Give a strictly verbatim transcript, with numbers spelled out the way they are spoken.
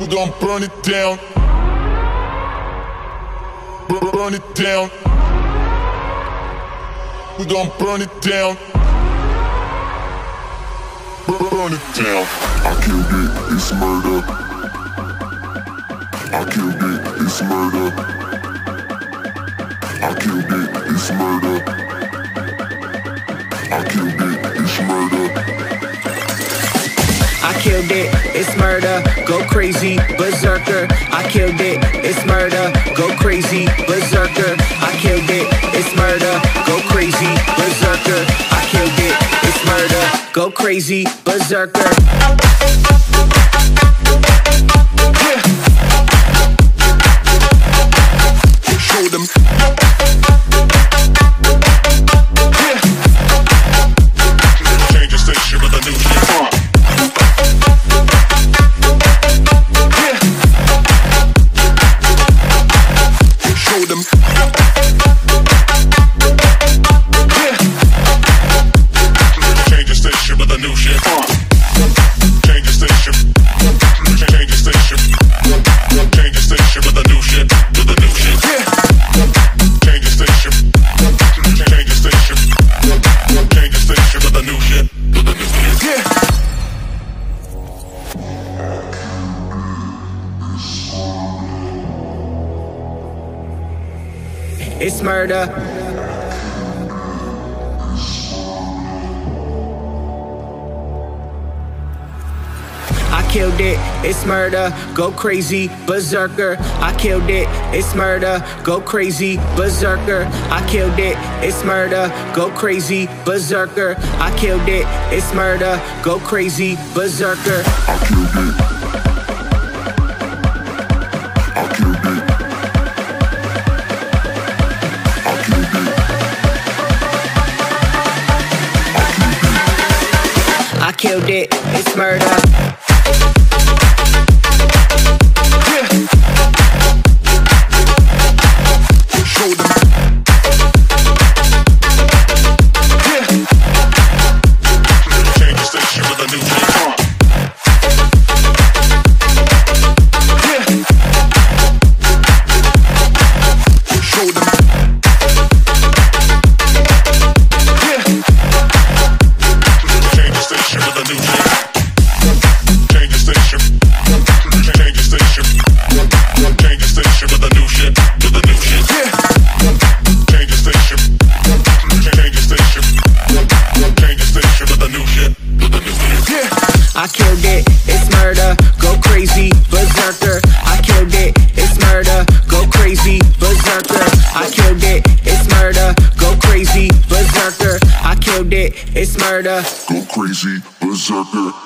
We gon' burn it down. Burn, burn it down. We gon' burn it down. Burn, burn it down. I killed it, it's murder. I killed it, it's murder. I killed it, it's murder. I killed it, it's murder. I killed it, it's murder, go crazy, berserker. I killed it, it's murder, go crazy, berserker. I killed it, it's murder, go crazy, berserker. I killed it, it's murder, go crazy, berserker. Yeah. Show them. Yeah. Change the station with a new shit. Them. Yeah. Change the station with a new shit. Change the station. Change the station. Change the station with a new shit. With a new shit. Yeah. Change the station. Change the station. Change the station with a new shit. With a new shit. Yeah. It's murder. I killed it, it's murder, go crazy, berserker. I killed it, it's murder, go crazy, berserker. I killed it, it's murder, go crazy, berserker. I killed it, it's murder, go crazy, berserker. I killed it. I killed it. I killed it, it's murder. Yeah. Show them. Yeah. Change the station with a new shit. Yeah. Show them. I killed it, it's murder, go crazy, berserker. I killed it, it's murder, go crazy, berserker. I killed it, it's murder, go crazy, berserker. I killed it, it's murder, go crazy, berserker.